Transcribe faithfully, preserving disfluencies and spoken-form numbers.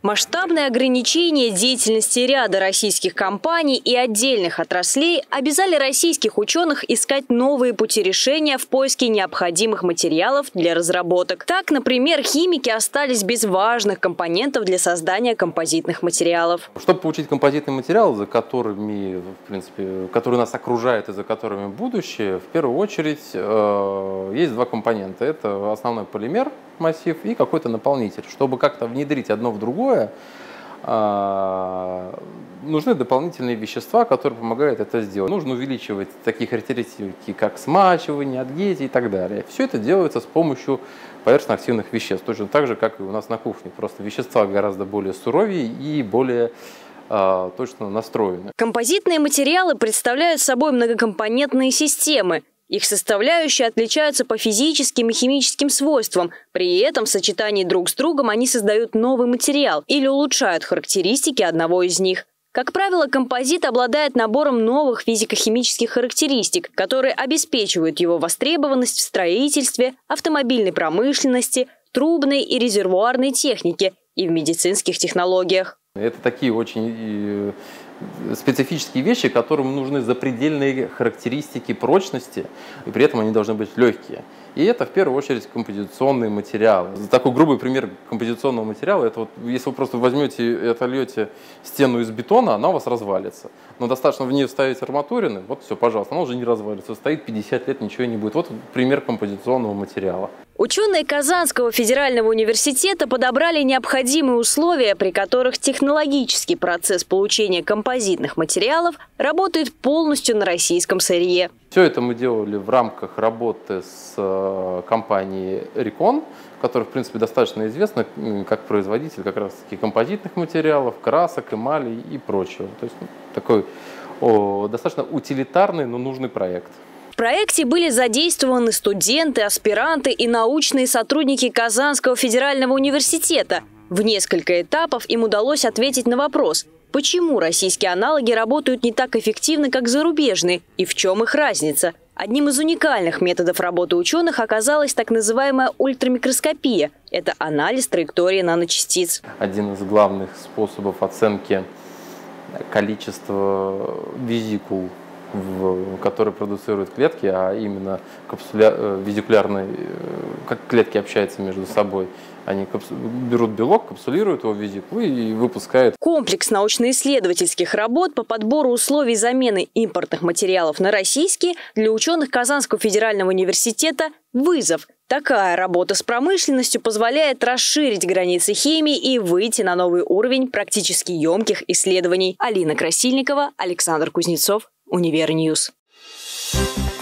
Масштабные ограничения деятельности ряда российских компаний и отдельных отраслей обязали российских ученых искать новые пути решения в поиске необходимых материалов для разработок. Так, например, химики остались без важных компонентов для создания композитных материалов. Чтобы получить композитный материал, за которыми, в принципе, который нас окружает и за которыми будущее, в первую очередь э, есть два компонента. Это основной полимер, массив, и какой-то наполнитель. Чтобы как-то внедрить одно в другое, нужны дополнительные вещества, которые помогают это сделать. Нужно увеличивать такие характеристики, как смачивание, адгезия и так далее. Все это делается с помощью поверхностно-активных веществ, точно так же, как и у нас на кухне. Просто вещества гораздо более суровее и более э, точно настроены. Композитные материалы представляют собой многокомпонентные системы. Их составляющие отличаются по физическим и химическим свойствам. При этом в сочетании друг с другом они создают новый материал или улучшают характеристики одного из них. Как правило, композит обладает набором новых физико-химических характеристик, которые обеспечивают его востребованность в строительстве, автомобильной промышленности, трубной и резервуарной технике и в медицинских технологиях. Это такие очень специфические вещи, которым нужны запредельные характеристики прочности, и при этом они должны быть легкие. И это в первую очередь композиционные материалы. Такой грубый пример композиционного материала, это вот, если вы просто возьмете и отольете стену из бетона, она у вас развалится. Но достаточно в нее вставить арматурины, вот все, пожалуйста, она уже не развалится, стоит пятьдесят лет, ничего не будет. Вот пример композиционного материала. Ученые Казанского федерального университета подобрали необходимые условия, при которых технологический процесс получения композитных материалов работает полностью на российском сырье. Все это мы делали в рамках работы с компанией Рикон, которая, в принципе, достаточно известна как производитель как раз-таки композитных материалов, красок, эмали и прочего. То есть такой о, достаточно утилитарный, но нужный проект. В проекте были задействованы студенты, аспиранты и научные сотрудники Казанского федерального университета. В несколько этапов им удалось ответить на вопрос, почему российские аналоги работают не так эффективно, как зарубежные, и в чем их разница. Одним из уникальных методов работы ученых оказалась так называемая ультрамикроскопия. Это анализ траектории наночастиц. Один из главных способов оценки количества визикул, в, которые продуцируют клетки, а именно капсуля, визикулярные, как клетки общаются между собой. Они капсу, берут белок, капсулируют его в визикулу и выпускают. Комплекс научно-исследовательских работ по подбору условий замены импортных материалов на российские для ученых Казанского федерального университета – вызов. Такая работа с промышленностью позволяет расширить границы химии и выйти на новый уровень практически емких исследований. Алина Красильникова, Александр Кузнецов, Универньюз.